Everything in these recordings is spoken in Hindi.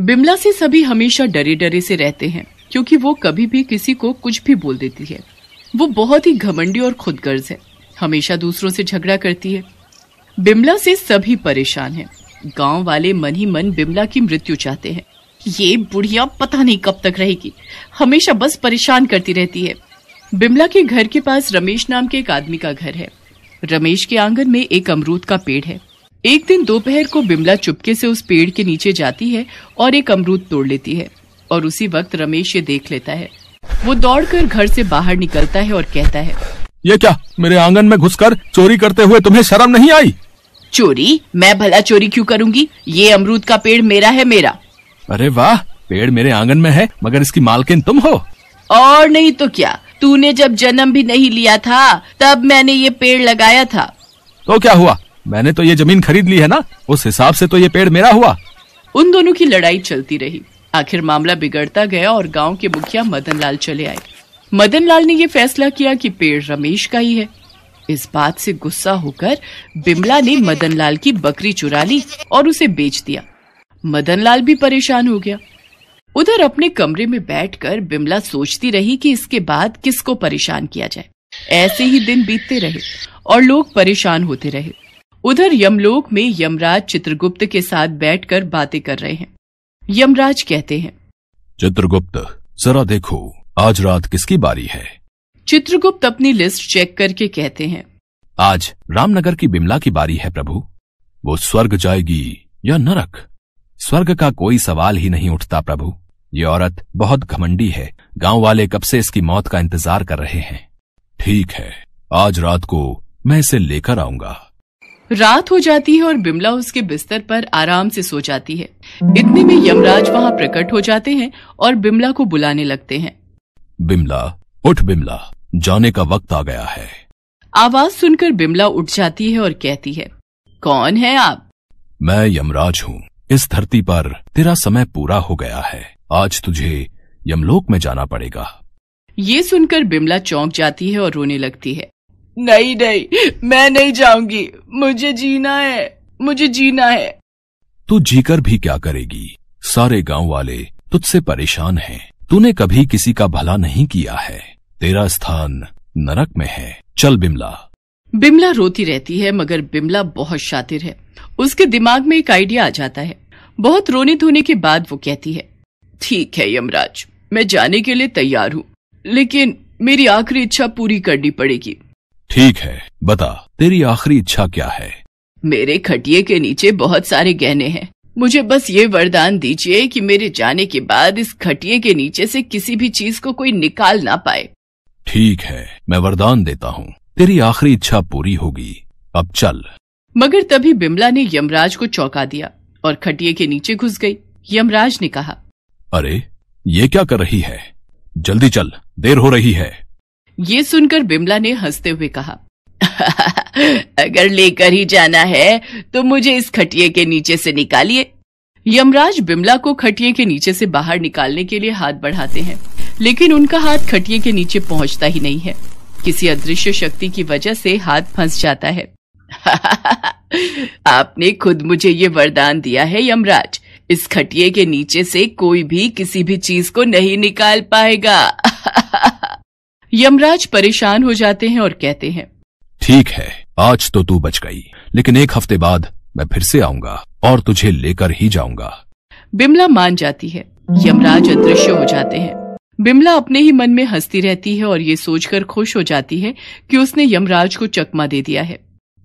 बिमला से सभी हमेशा डरे डरे से रहते हैं क्योंकि वो कभी भी किसी को कुछ भी बोल देती है। वो बहुत ही घमंडी और खुदगर्ज है, हमेशा दूसरों से झगड़ा करती है। बिमला से सभी परेशान हैं। गांव वाले मन ही मन बिमला की मृत्यु चाहते हैं। ये बुढ़िया पता नहीं कब तक रहेगी, हमेशा बस परेशान करती रहती है। बिमला के घर के पास रमेश नाम के एक आदमी का घर है। रमेश के आंगन में एक अमरूद का पेड़ है। एक दिन दोपहर को बिमला चुपके से उस पेड़ के नीचे जाती है और एक अमरूद तोड़ लेती है और उसी वक्त रमेश ये देख लेता है। वो दौड़कर घर से बाहर निकलता है और कहता है, ये क्या, मेरे आंगन में घुसकर चोरी करते हुए तुम्हें शर्म नहीं आई? चोरी? मैं भला चोरी क्यों करूंगी? ये अमरूद का पेड़ मेरा है, मेरा। अरे वाह, पेड़ मेरे आंगन में है मगर इसकी मालकिन तुम हो? और नहीं तो क्या, तूने जब जन्म भी नहीं लिया था तब मैंने ये पेड़ लगाया था। तो क्या हुआ, मैंने तो ये जमीन खरीद ली है ना, उस हिसाब से तो ये पेड़ मेरा हुआ। उन दोनों की लड़ाई चलती रही। आखिर मामला बिगड़ता गया और गांव के मुखिया मदन लाल चले आए। मदन लाल ने ये फैसला किया कि पेड़ रमेश का ही है। इस बात से गुस्सा होकर बिमला ने मदन लाल की बकरी चुरा ली और उसे बेच दिया। मदन लाल भी परेशान हो गया। उधर अपने कमरे में बैठकर बिमला सोचती रही कि इसके बाद किसको परेशान किया जाए। ऐसे ही दिन बीतते रहे और लोग परेशान होते रहे। उधर यमलोक में यमराज चित्रगुप्त के साथ बैठकर बातें कर रहे हैं। यमराज कहते हैं, चित्रगुप्त, जरा देखो आज रात किसकी बारी है? चित्रगुप्त अपनी लिस्ट चेक करके कहते हैं, आज रामनगर की बिमला की बारी है प्रभु। वो स्वर्ग जाएगी या नरक? स्वर्ग का कोई सवाल ही नहीं उठता प्रभु। ये औरत बहुत घमंडी है, गांव वाले कब से इसकी मौत का इंतजार कर रहे हैं। ठीक है, आज रात को मैं इसे लेकर आऊंगा। रात हो जाती है और बिमला उसके बिस्तर पर आराम से सो जाती है। इतने में यमराज वहां प्रकट हो जाते हैं और बिमला को बुलाने लगते हैं। बिमला, उठ बिमला, जाने का वक्त आ गया है। आवाज सुनकर बिमला उठ जाती है और कहती है, कौन है आप? मैं यमराज हूँ। इस धरती पर तेरा समय पूरा हो गया है। आज तुझे यमलोक में जाना पड़ेगा। ये सुनकर बिमला चौंक जाती है और रोने लगती है। नहीं नहीं, मैं नहीं जाऊंगी, मुझे जीना है, मुझे जीना है। तू जीकर भी क्या करेगी? सारे गांव वाले तुझसे परेशान हैं। तूने कभी किसी का भला नहीं किया है। तेरा स्थान नरक में है। चल बिमला। बिमला रोती रहती है मगर बिमला बहुत शातिर है। उसके दिमाग में एक आइडिया आ जाता है। बहुत रोने धोने के बाद वो कहती है, ठीक है यमराज, मैं जाने के लिए तैयार हूँ, लेकिन मेरी आखिरी इच्छा पूरी करनी पड़ेगी। ठीक है, बता तेरी आखिरी इच्छा क्या है? मेरे खटिये के नीचे बहुत सारे गहने हैं। मुझे बस ये वरदान दीजिए कि मेरे जाने के बाद इस खटिये के नीचे से किसी भी चीज को कोई निकाल ना पाए। ठीक है, मैं वरदान देता हूँ, तेरी आखिरी इच्छा पूरी होगी। अब चल। मगर तभी बिमला ने यमराज को चौंका दिया और खटिये के नीचे घुस गई। यमराज ने कहा, अरे ये क्या कर रही है? जल्दी चल, देर हो रही है। ये सुनकर बिमला ने हंसते हुए कहा, अगर लेकर ही जाना है तो मुझे इस खटिये के नीचे से निकालिए। यमराज बिमला को खटिये के नीचे से बाहर निकालने के लिए हाथ बढ़ाते हैं, लेकिन उनका हाथ खटिये के नीचे पहुंचता ही नहीं है। किसी अदृश्य शक्ति की वजह से हाथ फंस जाता है। आपने खुद मुझे ये वरदान दिया है यमराज, इस खटिये के नीचे से कोई भी किसी भी चीज को नहीं निकाल पाएगा। यमराज परेशान हो जाते हैं और कहते हैं, ठीक है, आज तो तू बच गई, लेकिन एक हफ्ते बाद मैं फिर से आऊंगा और तुझे लेकर ही जाऊंगा। बिमला मान जाती है। यमराज अदृश्य हो जाते हैं। बिमला अपने ही मन में हंसती रहती है और ये सोचकर खुश हो जाती है कि उसने यमराज को चकमा दे दिया है।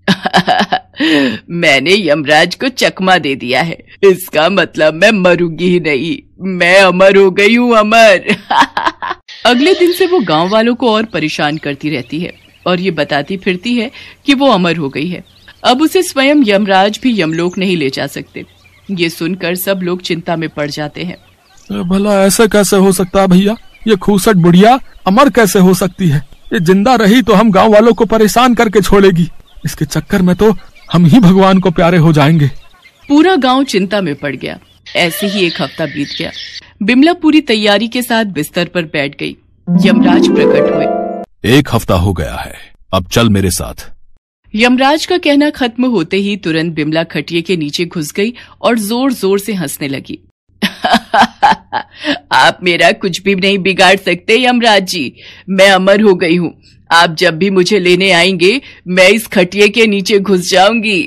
मैंने यमराज को चकमा दे दिया है, इसका मतलब मैं मरूंगी ही नहीं, मैं अमर हो गई हूँ, अमर। अगले दिन से वो गांव वालों को और परेशान करती रहती है और ये बताती फिरती है कि वो अमर हो गई है। अब उसे स्वयं यमराज भी यमलोक नहीं ले जा सकते। ये सुनकर सब लोग चिंता में पड़ जाते हैं। भला ऐसा कैसे हो सकता है भैया? ये खूसट बुढ़िया अमर कैसे हो सकती है? ये जिंदा रही तो हम गांव वालों को परेशान करके छोड़ेगी। इसके चक्कर में तो हम ही भगवान को प्यारे हो जाएंगे। पूरा गांव चिंता में पड़ गया। ऐसे ही एक हफ्ता बीत गया। बिमला पूरी तैयारी के साथ बिस्तर पर बैठ गई। यमराज प्रकट हुए। एक हफ्ता हो गया है, अब चल मेरे साथ। यमराज का कहना खत्म होते ही तुरंत बिमला खटिये के नीचे घुस गई और जोर जोर से हंसने लगी। आप मेरा कुछ भी नहीं बिगाड़ सकते यमराज जी। मैं अमर हो गई हूँ। आप जब भी मुझे लेने आएंगे मैं इस खटिये के नीचे घुस जाऊंगी।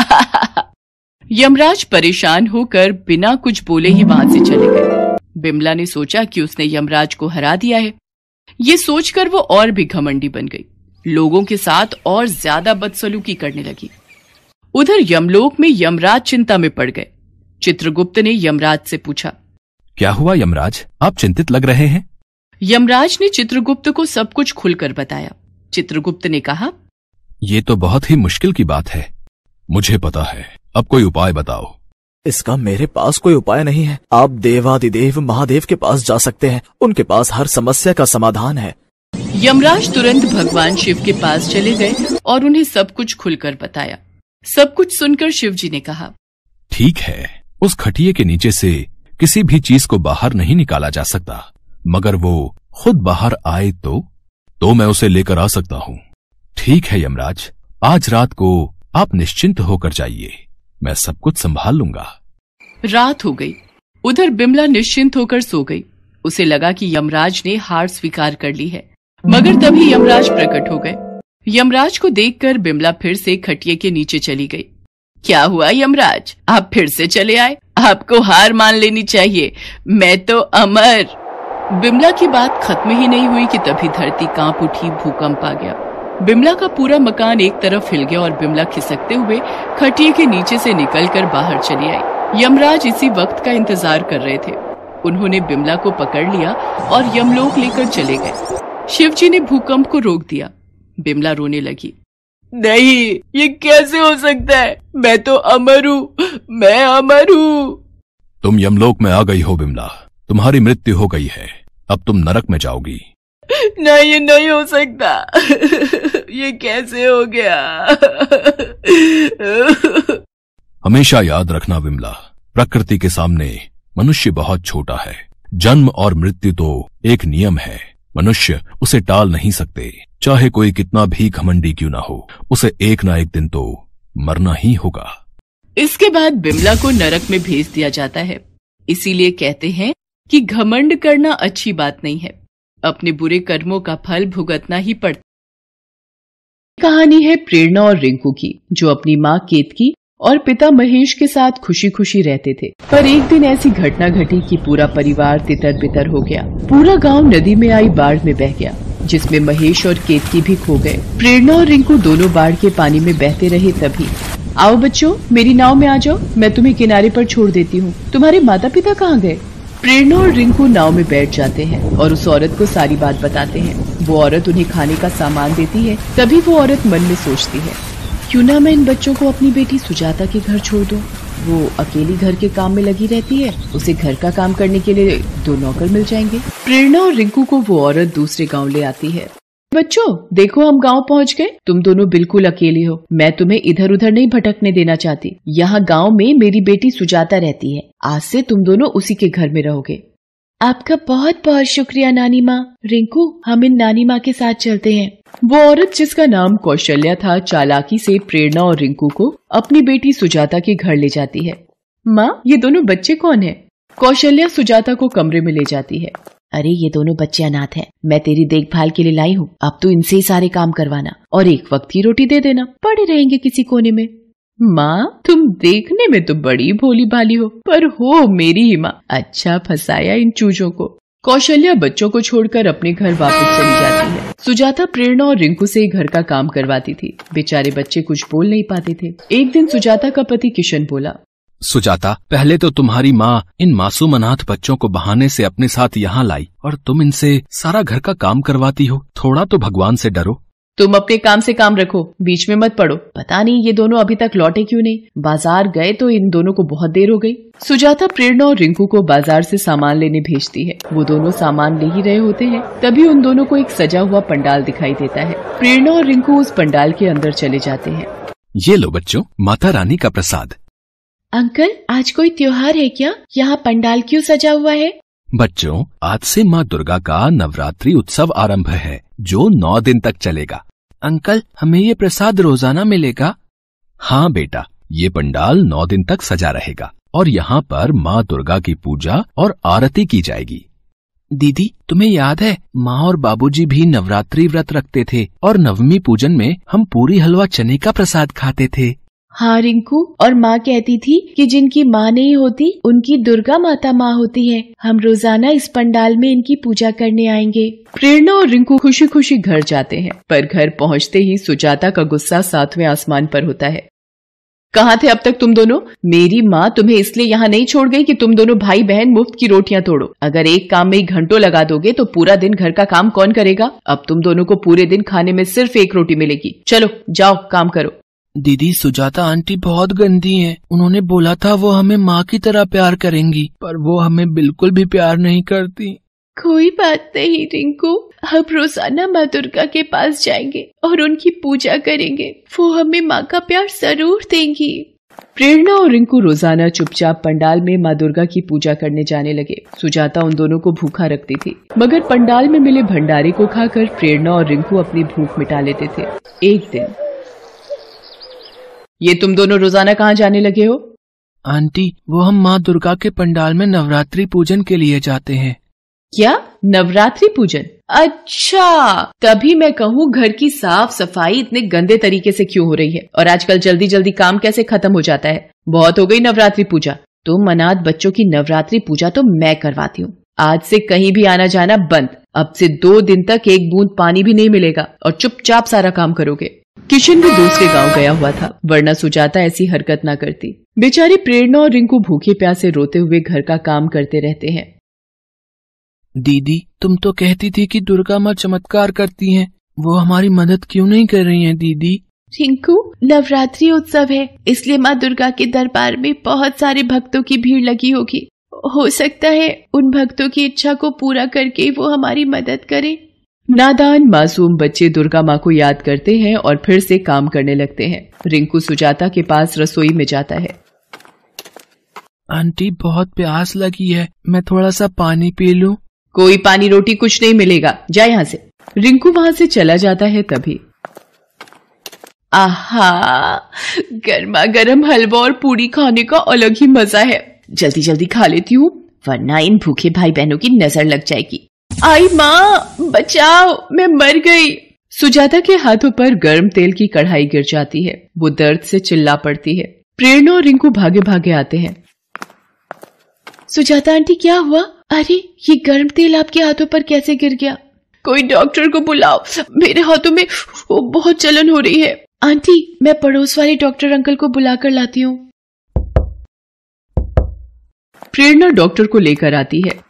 यमराज परेशान होकर बिना कुछ बोले ही वहां से चले गए। बिमला ने सोचा कि उसने यमराज को हरा दिया है। ये सोचकर वो और भी घमंडी बन गई, लोगों के साथ और ज्यादा बदसलूकी करने लगी। उधर यमलोक में यमराज चिंता में पड़ गए। चित्रगुप्त ने यमराज से पूछा, क्या हुआ यमराज, आप चिंतित लग रहे हैं? यमराज ने चित्रगुप्त को सब कुछ खुलकर बताया। चित्रगुप्त ने कहा, ये तो बहुत ही मुश्किल की बात है। मुझे पता है, अब कोई उपाय बताओ। इसका मेरे पास कोई उपाय नहीं है। आप देवादिदेव महादेव के पास जा सकते हैं, उनके पास हर समस्या का समाधान है। यमराज तुरंत भगवान शिव के पास चले गए और उन्हें सब कुछ खुलकर बताया। सब कुछ सुनकर शिव जी ने कहा, ठीक है, उस खटिये के नीचे से किसी भी चीज को बाहर नहीं निकाला जा सकता, मगर वो खुद बाहर आए तो मैं उसे लेकर आ सकता हूँ। ठीक है यमराज, आज रात को आप निश्चिंत होकर जाइए, मैं सब कुछ संभाल लूंगा। रात हो गई। उधर बिमला निश्चिंत होकर सो गई। उसे लगा कि यमराज ने हार स्वीकार कर ली है, मगर तभी यमराज प्रकट हो गए। यमराज को देखकर बिमला फिर से खटिये के नीचे चली गई। क्या हुआ यमराज, आप फिर से चले आए? आपको हार मान लेनी चाहिए, मैं तो अमर। बिमला की बात खत्म ही नहीं हुई कि तभी धरती कांप उठी, भूकंप आ गया। बिमला का पूरा मकान एक तरफ हिल गया और बिमला खिसकते हुए खटिये के नीचे से निकलकर बाहर चली आई। यमराज इसी वक्त का इंतजार कर रहे थे। उन्होंने बिमला को पकड़ लिया और यमलोक लेकर चले गए। शिवजी ने भूकंप को रोक दिया। बिमला रोने लगी, नहीं, ये कैसे हो सकता है? मैं तो अमर हूँ, मैं अमर हूँ। तुम यमलोक में आ गई हो बिमला, तुम्हारी मृत्यु हो गई है, अब तुम नरक में जाओगी। नहीं, ये नहीं हो सकता। ये कैसे हो गया? हमेशा याद रखना बिमला, प्रकृति के सामने मनुष्य बहुत छोटा है। जन्म और मृत्यु तो एक नियम है, मनुष्य उसे टाल नहीं सकते। चाहे कोई कितना भी घमंडी क्यों ना हो, उसे एक ना एक दिन तो मरना ही होगा। इसके बाद बिमला को नरक में भेज दिया जाता है। इसीलिए कहते हैं कि घमंड करना अच्छी बात नहीं है, अपने बुरे कर्मों का फल भुगतना ही पड़ता। कहानी है प्रेरणा और रिंकू की, जो अपनी माँ केतकी और पिता महेश के साथ खुशी खुशी रहते थे। पर एक दिन ऐसी घटना घटी कि पूरा परिवार तितर बितर हो गया। पूरा गांव नदी में आई बाढ़ में बह गया, जिसमें महेश और केतकी भी खो गए। प्रेरणा और रिंकू दोनों बाढ़ के पानी में बहते रहे। तभी, आओ बच्चों, मेरी नाव में आ जाओ, मैं तुम्हें किनारे पर छोड़ देती हूँ। तुम्हारे माता पिता कहाँ गए? प्रेरणा और रिंकू नाव में बैठ जाते हैं और उस औरत को सारी बात बताते हैं। वो औरत उन्हें खाने का सामान देती है। तभी वो औरत मन में सोचती है, क्यों ना मैं इन बच्चों को अपनी बेटी सुजाता के घर छोड़ दूं। वो अकेली घर के काम में लगी रहती है, उसे घर का काम करने के लिए 2 नौकर मिल जाएंगे। प्रेरणा और रिंकू को वो औरत दूसरे गांव ले आती है। बच्चों देखो, हम गांव पहुंच गए। तुम दोनों बिल्कुल अकेले हो। मैं तुम्हें इधर उधर नहीं भटकने देना चाहती। यहाँ गांव में मेरी बेटी सुजाता रहती है। आज से तुम दोनों उसी के घर में रहोगे। आपका बहुत बहुत शुक्रिया नानी माँ। रिंकू, हम इन नानी माँ के साथ चलते हैं। वो औरत, जिसका नाम कौशल्या था, चालाकी से प्रेरणा और रिंकू को अपनी बेटी सुजाता के घर ले जाती है। माँ, ये दोनों बच्चे कौन है? कौशल्या सुजाता को कमरे में ले जाती है। अरे, ये दोनों बच्चे अनाथ हैं। मैं तेरी देखभाल के लिए लाई हूँ। अब तू इनसे ही सारे काम करवाना और एक वक्त की रोटी दे देना। पड़े रहेंगे किसी कोने में। माँ, तुम देखने में तो बड़ी भोली भाली हो, पर हो मेरी ही माँ। अच्छा फंसाया इन चूजों को। कौशल्या बच्चों को छोड़कर अपने घर वापस चली जाती है। सुजाता प्रेरणा और रिंकू से घर का काम करवाती थी। बेचारे बच्चे कुछ बोल नहीं पाते थे। एक दिन सुजाता का पति किशन बोला, सुजाता, पहले तो तुम्हारी माँ इन मासूम अनाथ बच्चों को बहाने से अपने साथ यहाँ लाई और तुम इनसे सारा घर का काम करवाती हो। थोड़ा तो भगवान से डरो। तुम अपने काम से काम रखो, बीच में मत पड़ो। पता नहीं ये दोनों अभी तक लौटे क्यों नहीं। बाजार गए तो इन दोनों को बहुत देर हो गई। सुजाता प्रेरणा और रिंकू को बाजार से सामान लेने भेजती है। वो दोनों सामान ले ही रहे होते हैं, तभी उन दोनों को एक सजा हुआ पंडाल दिखाई देता है। प्रेरणा और रिंकू उस पंडाल के अंदर चले जाते हैं। ये लो बच्चों, माता रानी का प्रसाद। अंकल, आज कोई त्योहार है क्या? यहाँ पंडाल क्यों सजा हुआ है? बच्चों, आज से माँ दुर्गा का नवरात्रि उत्सव आरंभ है, जो 9 दिन तक चलेगा। अंकल, हमें ये प्रसाद रोजाना मिलेगा? हाँ बेटा, ये पंडाल 9 दिन तक सजा रहेगा और यहाँ पर माँ दुर्गा की पूजा और आरती की जाएगी। दीदी, तुम्हें याद है माँ और बाबूजी भी नवरात्रि व्रत रखते थे और नवमी पूजन में हम पूरी हलवा चने का प्रसाद खाते थे। हाँ रिंकू, और माँ कहती थी कि जिनकी माँ नहीं होती उनकी दुर्गा माता माँ होती है। हम रोजाना इस पंडाल में इनकी पूजा करने आएंगे। प्रेरणा और रिंकू खुशी खुशी घर जाते हैं, पर घर पहुँचते ही सुजाता का गुस्सा 7वें आसमान पर होता है। कहाँ थे अब तक तुम दोनों? मेरी माँ तुम्हें इसलिए यहाँ नहीं छोड़ गई कि तुम दोनों भाई बहन मुफ्त की रोटियां तोड़ो। अगर एक काम में ही घंटों लगा दोगे तो पूरा दिन घर का काम कौन करेगा? अब तुम दोनों को पूरे दिन खाने में सिर्फ एक रोटी मिलेगी। चलो जाओ काम करो। दीदी, सुजाता आंटी बहुत गंदी हैं। उन्होंने बोला था वो हमें माँ की तरह प्यार करेंगी, पर वो हमें बिल्कुल भी प्यार नहीं करती। कोई बात नहीं रिंकू, हम रोजाना माँ दुर्गा के पास जाएंगे और उनकी पूजा करेंगे। वो हमें माँ का प्यार जरूर देंगी। प्रेरणा और रिंकू रोजाना चुपचाप पंडाल में माँ दुर्गा की पूजा करने जाने लगे। सुजाता उन दोनों को भूखा रखती थी, मगर पंडाल में मिले भंडारे को खाकर प्रेरणा और रिंकू अपनी भूख मिटा लेते थे। एक दिन, ये तुम दोनों रोजाना कहाँ जाने लगे हो? आंटी, वो हम माँ दुर्गा के पंडाल में नवरात्रि पूजन के लिए जाते हैं। क्या? नवरात्रि पूजन? अच्छा, तभी मैं कहूँ घर की साफ सफाई इतने गंदे तरीके से क्यों हो रही है, और आजकल जल्दी जल्दी काम कैसे खत्म हो जाता है। बहुत हो गई नवरात्रि पूजा। तुम अनाथ बच्चों की नवरात्रि पूजा तो मैं करवाती हूँ। आज से कहीं भी आना जाना बंद। अब से 2 दिन तक एक बूंद पानी भी नहीं मिलेगा और चुपचाप सारा काम करोगे। किशन भी दूसरे गांव गया हुआ था, वरना सुजाता ऐसी हरकत ना करती। बेचारी प्रेरणा और रिंकू भूखे प्यासे रोते हुए घर का काम करते रहते हैं। दीदी, तुम तो कहती थी कि दुर्गा माँ चमत्कार करती हैं, वो हमारी मदद क्यों नहीं कर रही हैं दीदी? रिंकू, नवरात्रि उत्सव है, इसलिए माँ दुर्गा के दरबार में बहुत सारे भक्तों की भीड़ लगी होगी। हो सकता है उन भक्तों की इच्छा को पूरा करके वो हमारी मदद करे। नादान मासूम बच्चे दुर्गा माँ को याद करते हैं और फिर से काम करने लगते हैं। रिंकू सुजाता के पास रसोई में जाता है। आंटी, बहुत प्यास लगी है, मैं थोड़ा सा पानी पी लूं? कोई पानी रोटी कुछ नहीं मिलेगा, जा यहाँ से। रिंकू वहां से चला जाता है। तभी आहा, गर्मा गर्म हलवा और पूरी खाने का अलग ही मजा है। जल्दी जल्दी खा लेती हूँ, वरना इन भूखे भाई बहनों की नजर लग जाएगी। आई माँ, बचाओ, मैं मर गई। सुजाता के हाथों पर गर्म तेल की कढ़ाई गिर जाती है। वो दर्द से चिल्ला पड़ती है। प्रेरणा और रिंकू भागे भागे आते हैं। सुजाता आंटी, क्या हुआ? अरे, ये गर्म तेल आपके हाथों पर कैसे गिर गया? कोई डॉक्टर को बुलाओ, मेरे हाथों में बहुत जलन हो रही है। आंटी, मैं पड़ोस वाले डॉक्टर अंकल को बुलाकर लाती हूँ। प्रेरणा डॉक्टर को लेकर आती है।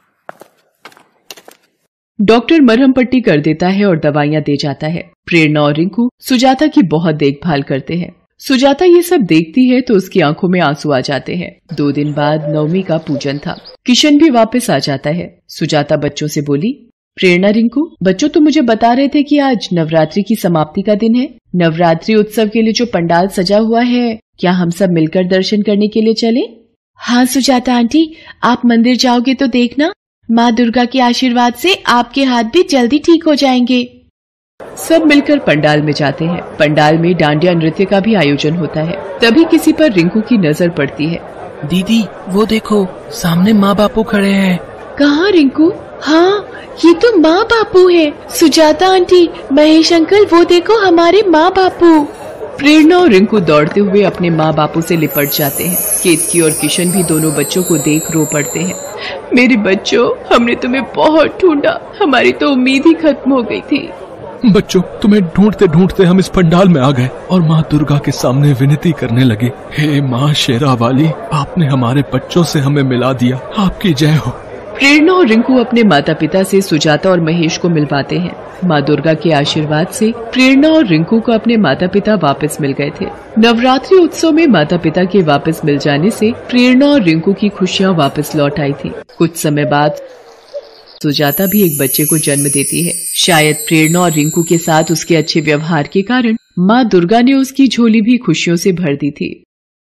डॉक्टर मरहम पट्टी कर देता है और दवाइयां दे जाता है। प्रेरणा और रिंकू सुजाता की बहुत देखभाल करते हैं। सुजाता ये सब देखती है तो उसकी आंखों में आंसू आ जाते हैं। 2 दिन बाद नवमी का पूजन था। किशन भी वापस आ जाता है। सुजाता बच्चों से बोली, प्रेरणा, रिंकू, बच्चों तुम मुझे बता रहे थे कि आज नवरात्रि की समाप्ति का दिन है। नवरात्रि उत्सव के लिए जो पंडाल सजा हुआ है, क्या हम सब मिलकर दर्शन करने के लिए चले? हाँ सुजाता आंटी, आप मंदिर जाओगे तो देखना, माँ दुर्गा के आशीर्वाद से आपके हाथ भी जल्दी ठीक हो जाएंगे। सब मिलकर पंडाल में जाते हैं। पंडाल में डांडिया नृत्य का भी आयोजन होता है। तभी किसी पर रिंकू की नजर पड़ती है। दीदी, वो देखो, सामने माँ बापू खड़े हैं। कहाँ रिंकू? हाँ, ये तो माँ बापू है। सुजाता आंटी, महेश अंकल, वो देखो हमारे माँ बापू। प्रेरणा और रिंकू दौड़ते हुए अपने माँ बापू से लिपट जाते हैं। केतकी और किशन भी दोनों बच्चों को देख रो पड़ते हैं। मेरे बच्चों, हमने तुम्हें बहुत ढूंढा, हमारी तो उम्मीद ही खत्म हो गई थी। बच्चों, तुम्हें ढूंढते ढूंढते हम इस पंडाल में आ गए और माँ दुर्गा के सामने विनती करने लगे। हे माँ शेरा वाली, आपने हमारे बच्चों से हमें मिला दिया, आपकी जय हो। प्रेरणा और रिंकू अपने माता पिता से सुजाता और महेश को मिलवाते हैं। माँ दुर्गा के आशीर्वाद से प्रेरणा और रिंकू को अपने माता पिता वापस मिल गए थे। नवरात्रि उत्सव में माता पिता के वापस मिल जाने से प्रेरणा और रिंकू की खुशियाँ वापस लौट आई थी। कुछ समय बाद सुजाता भी एक बच्चे को जन्म देती है। शायद प्रेरणा और रिंकू के साथ उसके अच्छे व्यवहार के कारण माँ दुर्गा ने उसकी झोली भी खुशियों से भर दी थी।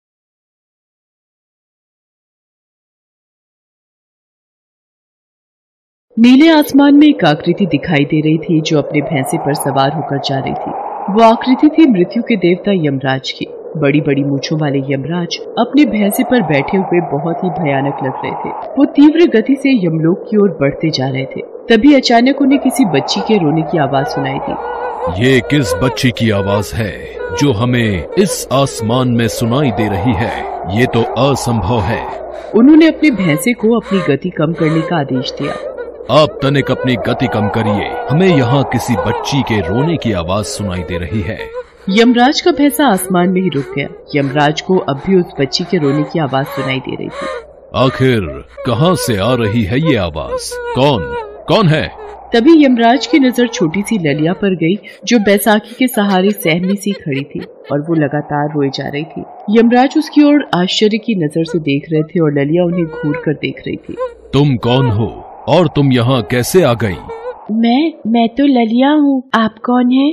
नीले आसमान में एक आकृति दिखाई दे रही थी जो अपने भैंसे पर सवार होकर जा रही थी। वो आकृति थी मृत्यु के देवता यमराज की। बड़ी बड़ी मूंछों वाले यमराज अपने भैंसे पर बैठे हुए बहुत ही भयानक लग रहे थे। वो तीव्र गति से यमलोक की ओर बढ़ते जा रहे थे। तभी अचानक उन्हें किसी बच्ची के रोने की आवाज सुनाई दी। ये किस बच्ची की आवाज है जो हमें इस आसमान में सुनाई दे रही है? ये तो असंभव है। उन्होंने अपने भैंसे को अपनी गति कम करने का आदेश दिया। आप तनिक अपनी गति कम करिए, हमें यहाँ किसी बच्ची के रोने की आवाज सुनाई दे रही है। यमराज का भैंसा आसमान में ही रुक गया। यमराज को अब भी उस बच्ची के रोने की आवाज सुनाई दे रही थी। आखिर कहाँ से आ रही है ये आवाज? कौन है? तभी यमराज की नजर छोटी सी ललिया पर गई, जो बैसाखी के सहारे सहमी सी खड़ी थी और वो लगातार रोए जा रही थी। यमराज उसकी ओर आश्चर्य की नजर से देख रहे थे और ललिया उन्हें घूर कर देख रही थी। तुम कौन हो और तुम यहाँ कैसे आ गई? मैं तो ललिया हूँ। आप कौन हैं?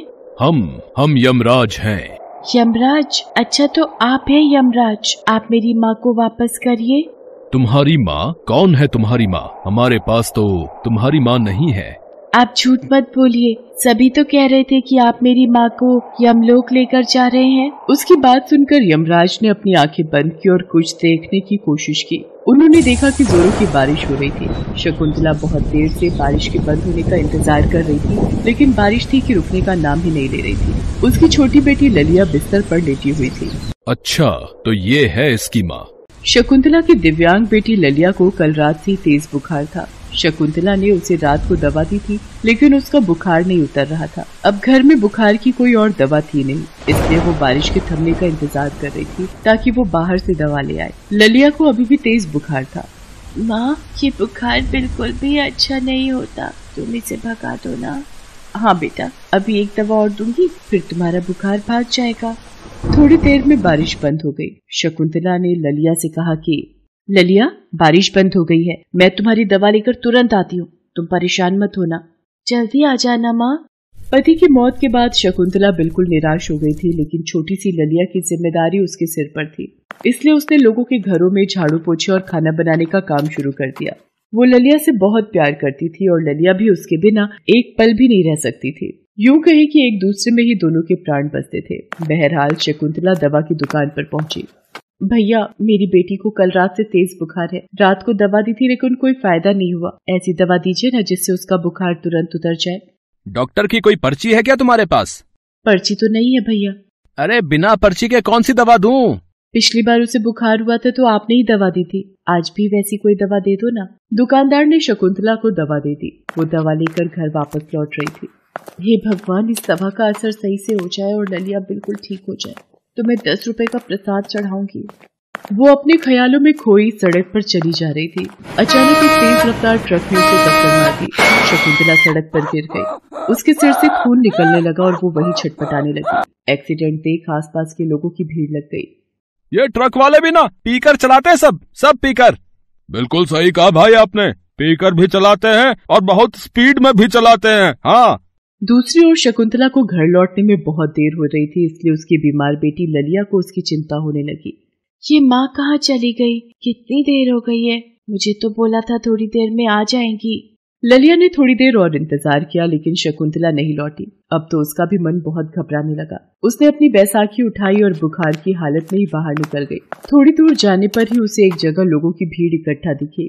हम यमराज हैं। यमराज? अच्छा, तो आप हैं यमराज। आप मेरी माँ को वापस करिए। तुम्हारी माँ? कौन है तुम्हारी माँ? हमारे पास तो तुम्हारी माँ नहीं है। आप झूठ मत बोलिए। सभी तो कह रहे थे कि आप मेरी माँ को यमलोक लेकर जा रहे हैं। उसकी बात सुनकर यमराज ने अपनी आंखें बंद की और कुछ देखने की कोशिश की। उन्होंने देखा कि जोरों की बारिश हो रही थी। शकुंतला बहुत देर से बारिश के बंद होने का इंतजार कर रही थी, लेकिन बारिश थी कि रुकने का नाम ही नहीं ले रही थी। उसकी छोटी बेटी ललिया बिस्तर पर लेटी हुई थी। अच्छा, तो ये है इसकी माँ। शकुंतला की दिव्यांग बेटी ललिया को कल रात से तेज बुखार था। शकुंतला ने उसे रात को दवा दी थी, लेकिन उसका बुखार नहीं उतर रहा था। अब घर में बुखार की कोई और दवा थी नहीं, इसलिए वो बारिश के थमने का इंतजार कर रही थी ताकि वो बाहर से दवा ले आए। ललिया को अभी भी तेज बुखार था। माँ, ये बुखार बिल्कुल भी अच्छा नहीं होता, तुम इसे भगा दो ना। हाँ बेटा, अभी एक दवा और दूंगी, फिर तुम्हारा बुखार भाग जाएगा। थोड़ी देर में बारिश बंद हो गई। शकुंतला ने ललिया से कहा कि ललिया, बारिश बंद हो गई है, मैं तुम्हारी दवा लेकर तुरंत आती हूँ, तुम परेशान मत होना। जल्दी आ जाना माँ। पति की मौत के बाद शकुंतला बिल्कुल निराश हो गई थी, लेकिन छोटी सी ललिया की जिम्मेदारी उसके सिर पर थी, इसलिए उसने लोगों के घरों में झाड़ू पोछे और खाना बनाने का काम शुरू कर दिया। वो ललिया से बहुत प्यार करती थी और ललिया भी उसके बिना एक पल भी नहीं रह सकती थी। यूं कहे कि एक दूसरे में ही दोनों के प्राण बसते थे। बहरहाल शकुंतला दवा की दुकान पर पहुंची। भैया, मेरी बेटी को कल रात से तेज बुखार है। रात को दवा दी थी लेकिन कोई फायदा नहीं हुआ। ऐसी दवा दीजिए ना जिससे उसका बुखार तुरंत उतर जाए। डॉक्टर की कोई पर्ची है क्या तुम्हारे पास? पर्ची तो नहीं है भैया। अरे बिना पर्ची के कौन सी दवा दूं? पिछली बार उसे बुखार हुआ था तो आपने ही दवा दी थी, आज भी वैसी कोई दवा दे दो ना। दुकानदार ने शकुंतला को दवा दे दी। वो दवा लेकर घर वापस लौट रही थी। हे भगवान, इस दवा का असर सही से हो जाए और ललिया बिल्कुल ठीक हो जाए तो मैं 10 रुपए का प्रसाद चढ़ाऊंगी। वो अपने ख्यालों में खोई सड़क पर चली जा रही थी। अचानक एक तेज रफ्तार ट्रक ने उसे टक्कर मार दी। शकुंतला सड़क पर गिर गई। उसके सिर से खून निकलने लगा और वो वहीं छटपटाने लगी। एक्सीडेंट देख आसपास के लोगों की भीड़ लग गई। ये ट्रक वाले भी ना पीकर चलाते हैं, सब पीकर। बिल्कुल सही कहा भाई आपने, पीकर भी चलाते हैं और बहुत स्पीड में भी चलाते हैं। हाँ। दूसरी ओर शकुंतला को घर लौटने में बहुत देर हो रही थी, इसलिए उसकी बीमार बेटी ललिया को उसकी चिंता होने लगी। ये माँ कहाँ चली गई? कितनी देर हो गई है? मुझे तो बोला था थोड़ी देर में आ जाएंगी। ललिया ने थोड़ी देर और इंतजार किया, लेकिन शकुंतला नहीं लौटी। अब तो उसका भी मन बहुत घबराने लगा। उसने अपनी बैसाखी उठाई और बुखार की हालत में ही बाहर निकल गई। थोड़ी दूर जाने पर ही उसे एक जगह लोगों की भीड़ इकट्ठा दिखी।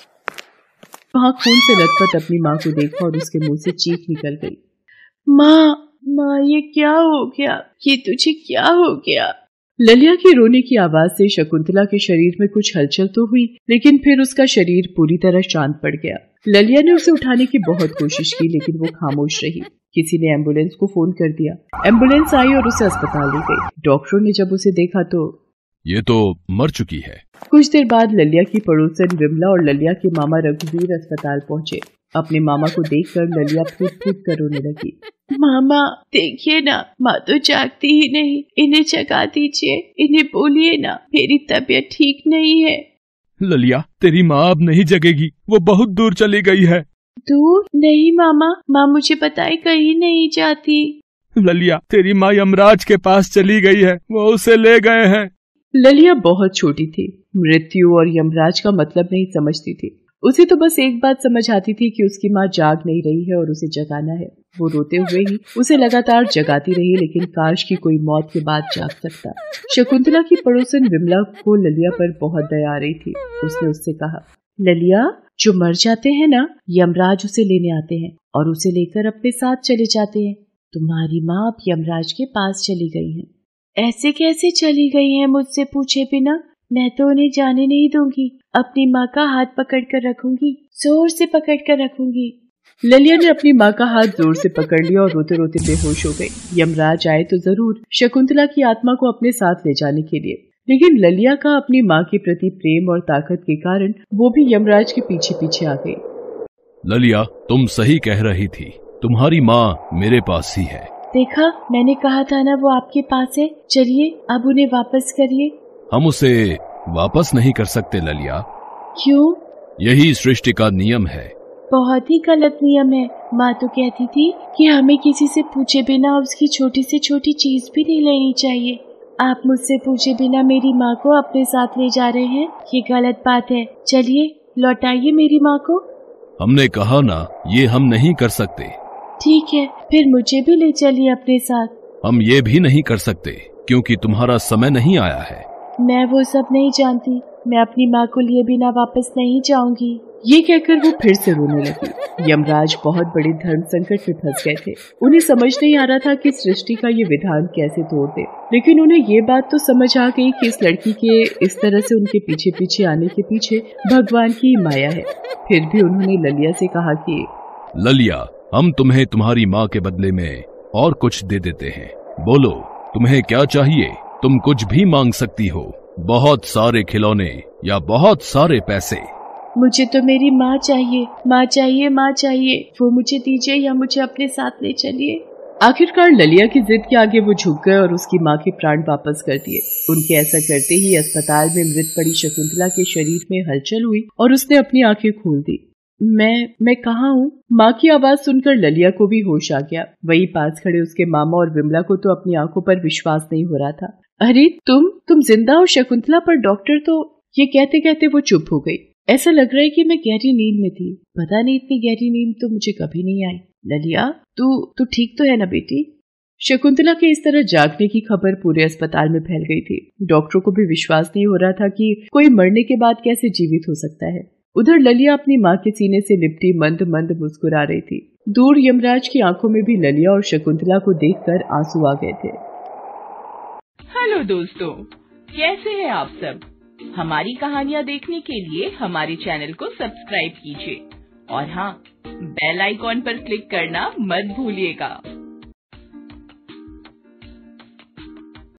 वहाँ खून से लथपथ अपनी माँ को देखा और उसके मुंह से चीख निकल गई। माँ, ये क्या हो गया? ये तुझे क्या हो गया? ललिया की रोने की आवाज से शकुंतला के शरीर में कुछ हलचल तो हुई, लेकिन फिर उसका शरीर पूरी तरह शांत पड़ गया। ललिया ने उसे उठाने की बहुत कोशिश की, लेकिन वो खामोश रही। किसी ने एम्बुलेंस को फोन कर दिया। एम्बुलेंस आई और उसे अस्पताल ले गई। डॉक्टरों ने जब उसे देखा तो ये तो मर चुकी है। कुछ देर बाद ललिया की पड़ोसन विमला और ललिया के मामा रघुवीर अस्पताल पहुंचे। अपने मामा को देखकर ललिया फूट फूट कर रोने लगी। मामा, देखिए ना, माँ तो जागती ही नहीं, इन्हें जगा दीजिए, इन्हें बोलिए ना, मेरी तबीयत ठीक नहीं है। ललिया, तेरी माँ अब नहीं जगेगी, वो बहुत दूर चली गई है। दूर? नहीं मामा, माँ मुझे बताए कहीं नहीं जाती। ललिया, तेरी माँ यमराज के पास चली गई है, वो उसे ले गए हैं। ललिया बहुत छोटी थी, मृत्यु और यमराज का मतलब नहीं समझती थी। उसे तो बस एक बात समझ आती थी कि उसकी माँ जाग नहीं रही है और उसे जगाना है। वो रोते हुए ही उसे लगातार जगाती रही, लेकिन काश की कोई मौत के बाद जाग सकता। शकुंतला की पड़ोसन विमला को ललिया पर बहुत दया आ रही थी। उसने उससे कहा, ललिया, जो मर जाते हैं ना, यमराज उसे लेने आते हैं और उसे लेकर अपने साथ चले जाते हैं। तुम्हारी माँ अब यमराज के पास चली गई है। ऐसे कैसे चली गई है मुझसे पूछे बिना? मैं तो उन्हें जाने नहीं दूंगी। अपनी माँ का हाथ पकड़कर रखूंगी, जोर से पकड़कर रखूंगी। ललिया ने अपनी माँ का हाथ जोर से पकड़ लिया और रोते रोते बेहोश हो गई। यमराज आए तो जरूर शकुंतला की आत्मा को अपने साथ ले जाने के लिए, लेकिन ललिया का अपनी माँ के प्रति प्रेम और ताकत के कारण वो भी यमराज के पीछे पीछे आ गई। ललिया, तुम सही कह रही थी, तुम्हारी माँ मेरे पास ही है। देखा, मैंने कहा था ना वो आपके पास है। चलिए अब उन्हें वापस करिए। हम उसे वापस नहीं कर सकते ललिया। क्यों? यही सृष्टि का नियम है। बहुत ही गलत नियम है। माँ तो कहती थी कि हमें किसी से पूछे बिना उसकी छोटी से छोटी चीज भी नहीं लेनी चाहिए। आप मुझसे पूछे बिना मेरी माँ को अपने साथ ले जा रहे हैं, ये गलत बात है। चलिए लौटाइए मेरी माँ को। हमने कहा ना, ये हम नहीं कर सकते। ठीक है, फिर मुझे भी ले चलिए अपने साथ। हम ये भी नहीं कर सकते क्योंकि तुम्हारा समय नहीं आया है। मैं वो सब नहीं जानती। मैं अपनी माँ को लिए बिना वापस नहीं जाऊंगी। ये कहकर वो फिर से रोने लगी। यमराज बहुत बड़े धर्म संकट में फंस गए थे। उन्हें समझ नहीं आ रहा था कि सृष्टि का ये विधान कैसे तोड़ दे, लेकिन उन्हें ये बात तो समझ आ गई कि इस लड़की के इस तरह से उनके पीछे पीछे आने के पीछे भगवान की माया है। फिर भी उन्होंने ललिया से कहा कि ललिया, हम तुम्हें तुम्हारी माँ के बदले में और कुछ दे देते हैं। बोलो, तुम्हें क्या चाहिए? तुम कुछ भी मांग सकती हो, बहुत सारे खिलौने या बहुत सारे पैसे। मुझे तो मेरी माँ चाहिए, माँ चाहिए, माँ चाहिए। वो मुझे दीजिए या मुझे अपने साथ ले चलिए। आखिरकार ललिया की जिद के आगे वो झुक गए और उसकी माँ के प्राण वापस कर दिए। उनके ऐसा करते ही अस्पताल में मृत पड़ी शकुंतला के शरीर में हलचल हुई और उसने अपनी आंखें खोल दी। मैं कहाँ हूँ? माँ की आवाज सुनकर ललिया को भी होश आ गया। वही पास खड़े उसके मामा और विमला को तो अपनी आंखों पर विश्वास नहीं हो रहा था। अरे तुम जिंदा हो शकुंतला? पर डॉक्टर तो... ये कहते कहते वो चुप हो गई। ऐसा लग रहा है कि मैं गहरी नींद में थी। पता नहीं, इतनी गहरी नींद तो मुझे कभी नहीं आई। ललिया, तू ठीक तो है ना बेटी? शकुंतला के इस तरह जागने की खबर पूरे अस्पताल में फैल गई थी। डॉक्टरों को भी विश्वास नहीं हो रहा था कि कोई मरने के बाद कैसे जीवित हो सकता है। उधर ललिया अपनी माँ के सीने से लिपटी मंद मंद मुस्कुरा रही थी। दूर यमराज की आंखों में भी ललिया और शकुंतला को देखकर आंसू आ गए थे। हेलो दोस्तों, कैसे हैं आप सब? हमारी कहानियाँ देखने के लिए हमारे चैनल को सब्सक्राइब कीजिए और हाँ, बेल आइकॉन पर क्लिक करना मत भूलिएगा।